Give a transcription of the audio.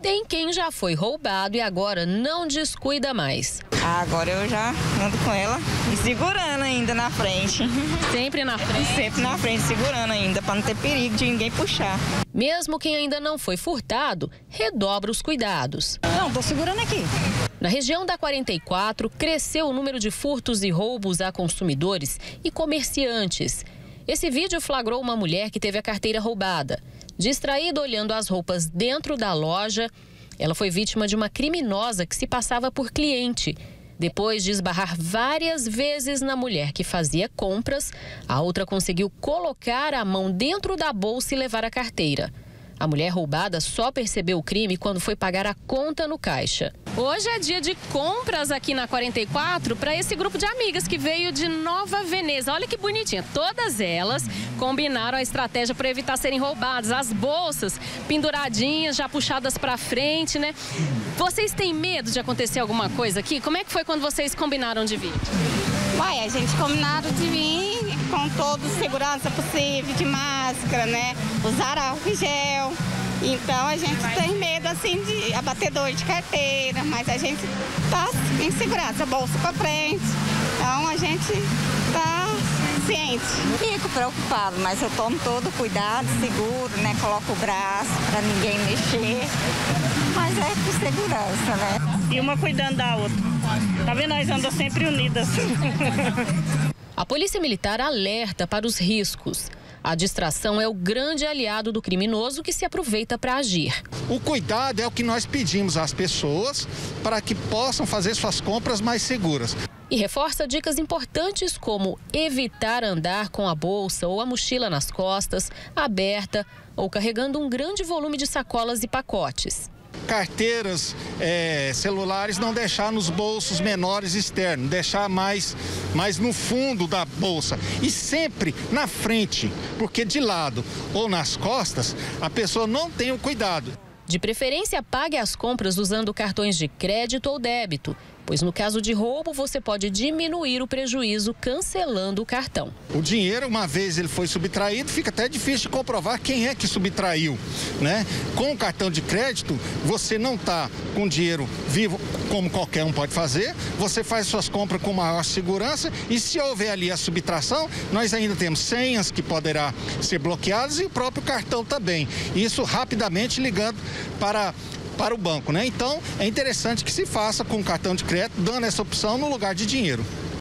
tem quem já foi roubado e agora não descuida mais. Agora eu já ando com ela e segurando ainda na frente. Sempre na frente? Sempre na frente, segurando ainda, para não ter perigo de ninguém puxar. Mesmo quem ainda não foi furtado, redobra os cuidados. Não, tô segurando aqui. Na região da 44, cresceu o número de furtos e roubos a consumidores e comerciantes. Esse vídeo flagrou uma mulher que teve a carteira roubada. Distraída olhando as roupas dentro da loja, ela foi vítima de uma criminosa que se passava por cliente. Depois de esbarrar várias vezes na mulher que fazia compras, a outra conseguiu colocar a mão dentro da bolsa e levar a carteira. A mulher roubada só percebeu o crime quando foi pagar a conta no caixa. Hoje é dia de compras aqui na 44 para esse grupo de amigas que veio de Nova Veneza. Olha que bonitinha. Todas elas combinaram a estratégia para evitar serem roubadas. As bolsas penduradinhas, já puxadas para frente, né? Vocês têm medo de acontecer alguma coisa aqui? Como é que foi quando vocês combinaram de vir? Uai, a gente combinaram de vir com toda a segurança possível, de máscara, né? Usar álcool em gel. Então a gente tem medo assim de abatedor de carteira, mas a gente tá em segurança, bolsa para frente. Então a gente tá ciente. Fico preocupado, mas eu tomo todo cuidado, seguro, né? Coloco o braço para ninguém mexer. Mas é por segurança, né? E uma cuidando da outra. Tá vendo? Nós andamos sempre unidas. A Polícia Militar alerta para os riscos. A distração é o grande aliado do criminoso que se aproveita para agir. O cuidado é o que nós pedimos às pessoas para que possam fazer suas compras mais seguras. E reforça dicas importantes como evitar andar com a bolsa ou a mochila nas costas, aberta ou carregando um grande volume de sacolas e pacotes. Carteiras, celulares, não deixar nos bolsos menores externos, deixar mais no fundo da bolsa e sempre na frente, porque de lado ou nas costas a pessoa não tem o cuidado. De preferência, pague as compras usando cartões de crédito ou débito, pois no caso de roubo você pode diminuir o prejuízo cancelando o cartão. O dinheiro, uma vez ele foi subtraído, fica até difícil de comprovar quem é que subtraiu, né? Com o cartão de crédito, você não está com dinheiro vivo, como qualquer um pode fazer, você faz suas compras com maior segurança e se houver ali a subtração, nós ainda temos senhas que poderá ser bloqueadas e o próprio cartão também. Isso rapidamente ligando para o banco, né? Então, é interessante que se faça com cartão de crédito, dando essa opção no lugar de dinheiro.